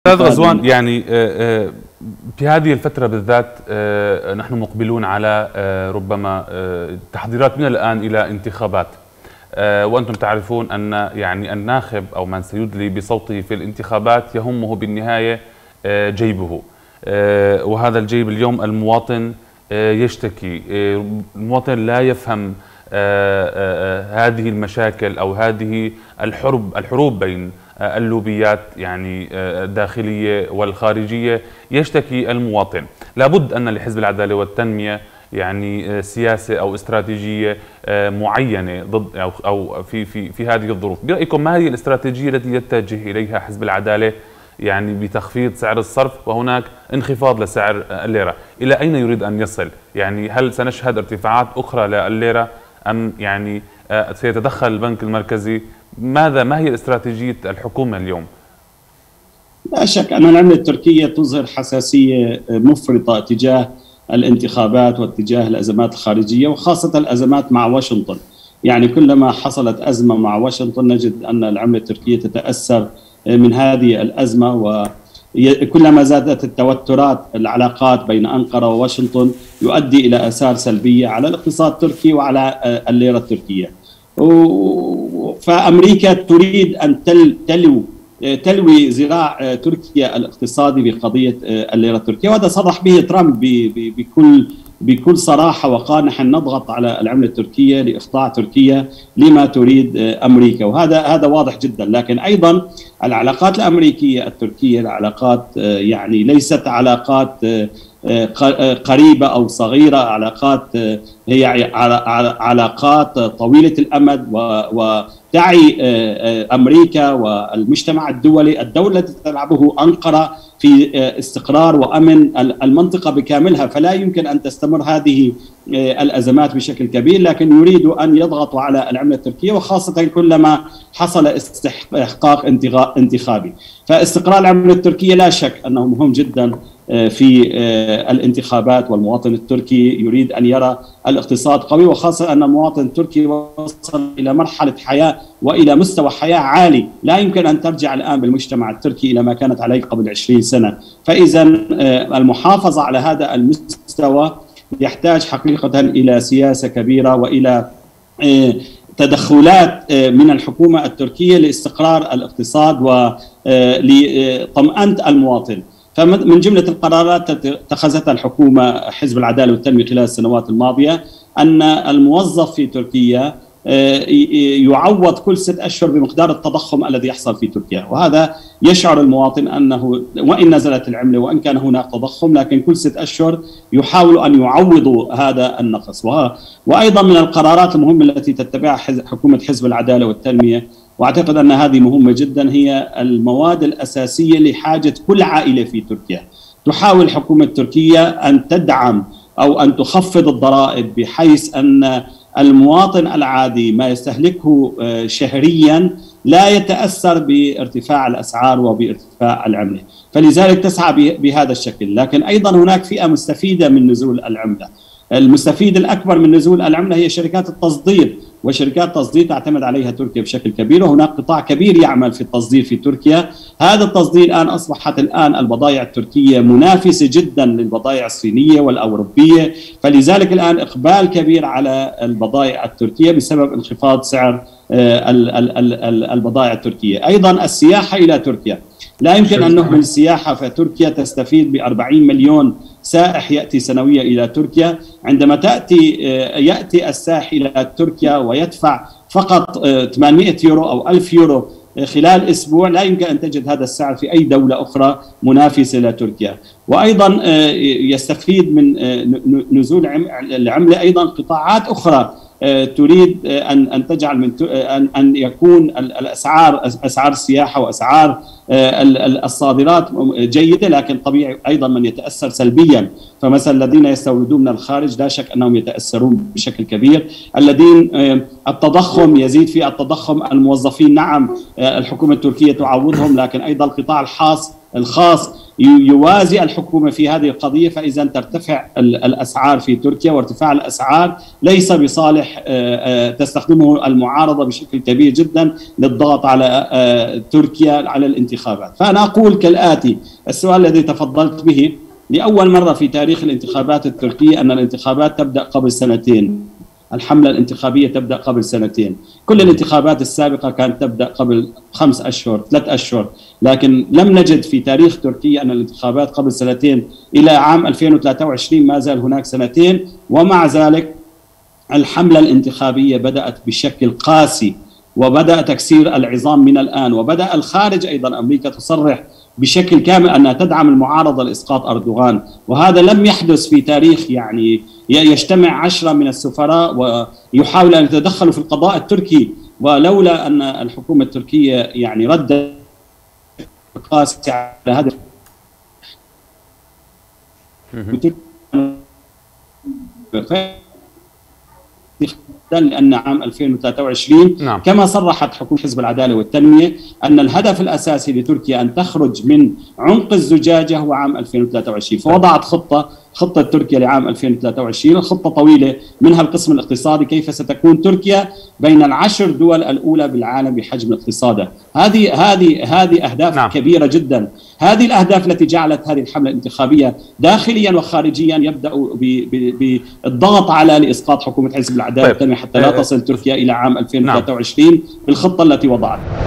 أستاذ غزوان، يعني في هذه الفترة بالذات نحن مقبلون على ربما تحضيرات من الآن إلى انتخابات، وأنتم تعرفون أن يعني الناخب أو من سيدلي بصوته في الانتخابات يهمه بالنهاية جيبه، وهذا الجيب اليوم المواطن يشتكي، المواطن لا يفهم هذه المشاكل أو هذه الحروب بين اللوبيات يعني الداخلية والخارجية. يشتكي المواطن. لابد أن لحزب العدالة والتنمية يعني سياسة أو استراتيجية معينة ضد أو في هذه الظروف. برأيكم ما هي الاستراتيجية التي يتجه إليها حزب العدالة يعني بتخفيض سعر الصرف وهناك انخفاض لسعر الليرة؟ إلى أين يريد أن يصل؟ يعني هل سنشهد ارتفاعات أخرى لليرة أم يعني سيتدخل البنك المركزي؟ ما هي استراتيجية الحكومة اليوم؟ لا شك أن العملة التركية تظهر حساسية مفرطة تجاه الانتخابات واتجاه الأزمات الخارجية، وخاصة الأزمات مع واشنطن. يعني كلما حصلت أزمة مع واشنطن نجد أن العملة التركية تتأثر من هذه الأزمة، وكلما زادت التوترات العلاقات بين أنقرة وواشنطن يؤدي إلى آثار سلبية على الاقتصاد التركي وعلى الليرة التركية. فأمريكا تريد أن تلوي ذراع تركيا الاقتصادي بقضية الليرة التركية، وهذا صرح به ترامب بكل صراحة وقال نحن نضغط على العملة التركية لإخضاع تركيا لما تريد أمريكا، وهذا واضح جدا. لكن أيضا العلاقات الأمريكية التركية العلاقات يعني ليست علاقات قريبة أو صغيرة، علاقات هي علاقات طويلة الأمد، وتعي أمريكا والمجتمع الدولي الدور الذي تلعبه أنقرة في استقرار وأمن المنطقة بكاملها. فلا يمكن أن تستمر هذه الأزمات بشكل كبير، لكن يريدوا أن يضغطوا على العملة التركية، وخاصة كلما حصل استحقاق انتخابي. فاستقرار العملة التركية لا شك أنه مهم جدا في الانتخابات، والمواطن التركي يريد أن يرى الاقتصاد قوي، وخاصة أن المواطن التركي وصل إلى مرحلة حياة وإلى مستوى حياة عالي لا يمكن أن ترجع الآن بالمجتمع التركي إلى ما كانت عليه قبل 20 سنة. فإذا المحافظة على هذا المستوى يحتاج حقيقة إلى سياسة كبيرة وإلى تدخلات من الحكومة التركية لاستقرار الاقتصاد ولطمأنة المواطن. فمن جملة القرارات اتخذتها الحكومة حزب العدالة والتنمية خلال السنوات الماضية أن الموظف في تركيا يعوض كل 6 أشهر بمقدار التضخم الذي يحصل في تركيا، وهذا يشعر المواطن أنه وإن نزلت العملة وإن كان هناك تضخم لكن كل 6 أشهر يحاولوا أن يعوضوا هذا النقص. وأيضا من القرارات المهمة التي تتبعها حكومة حزب العدالة والتنمية، واعتقد ان هذه مهمه جدا، هي المواد الاساسيه لحاجه كل عائله في تركيا. تحاول الحكومه التركيه ان تدعم او ان تخفض الضرائب بحيث ان المواطن العادي ما يستهلكه شهريا لا يتاثر بارتفاع الاسعار وبارتفاع العمله، فلذلك تسعى بهذا الشكل. لكن ايضا هناك فئه مستفيده من نزول العمله. المستفيد الأكبر من نزول العملة هي شركات التصدير، وشركات التصدير تعتمد عليها تركيا بشكل كبير، وهناك قطاع كبير يعمل في التصدير في تركيا. هذا التصدير الآن أصبحت البضائع التركية منافسة جدا للبضائع الصينية والأوروبية، فلذلك الآن إقبال كبير على البضائع التركية بسبب انخفاض سعر البضائع التركية. أيضا السياحة إلى تركيا، لا يمكن أن نهمل السياحة، فتركيا تستفيد ب40 مليون سائح يأتي سنويا إلى تركيا. عندما يأتي السائح إلى تركيا ويدفع فقط 800 يورو أو 1000 يورو خلال أسبوع، لا يمكن أن تجد هذا السعر في أي دولة أخرى منافسة لتركيا. وأيضا يستفيد من نزول العملة أيضا قطاعات أخرى تريد أن تجعل من أن يكون أسعار السياحة وأسعار الصادرات جيدة، لكن طبيعي أيضا من يتأثر سلبيا. فمثلا الذين يستوردون من الخارج لا شك أنهم يتأثرون بشكل كبير. الذين التضخم يزيد في التضخم، الموظفين نعم الحكومة التركية تعوضهم، لكن أيضا القطاع الخاص الخاص يوازي الحكومة في هذه القضية، فإذا ترتفع الأسعار في تركيا، وارتفاع الأسعار ليس بصالح تستخدمه المعارضة بشكل كبير جدا للضغط على تركيا على الانتخابات. فأنا أقول كالآتي: السؤال الذي تفضلت به، لأول مرة في تاريخ الانتخابات التركية أن الانتخابات تبدأ قبل سنتين، الحملة الانتخابية تبدأ قبل سنتين. كل الانتخابات السابقة كانت تبدأ قبل 5 أشهر 3 أشهر، لكن لم نجد في تاريخ تركيا أن الانتخابات قبل سنتين. إلى عام 2023 ما زال هناك سنتين، ومع ذلك الحملة الانتخابية بدأت بشكل قاسي، وبدأ تكسير العظام من الآن، وبدأ الخارج أيضا أمريكا تصرح بشكل كامل أنها تدعم المعارضة لإسقاط أردوغان، وهذا لم يحدث في تاريخ. يعني يجتمع 10 من السفراء ويحاول أن يتدخلوا في القضاء التركي، ولولا أن الحكومة التركية يعني ردت قاسي على هذا لأن عام 2023 نعم. كما صرحت حكومة حزب العدالة والتنمية أن الهدف الأساسي لتركيا أن تخرج من عنق الزجاجة هو عام 2023، فوضعت خطة تركيا لعام 2023. الخطة طويلة، منها القسم الاقتصادي، كيف ستكون تركيا بين ال10 دول الأولى بالعالم بحجم اقتصادها. هذه أهداف نعم. كبيرة جدا. هذه الأهداف التي جعلت هذه الحملة الانتخابية داخليا وخارجيا يبدأ بالضغط على لإسقاط حكومة حزب العدالة والتنمية حتى لا تصل تركيا إلى عام 2023 بالخطة التي وضعت.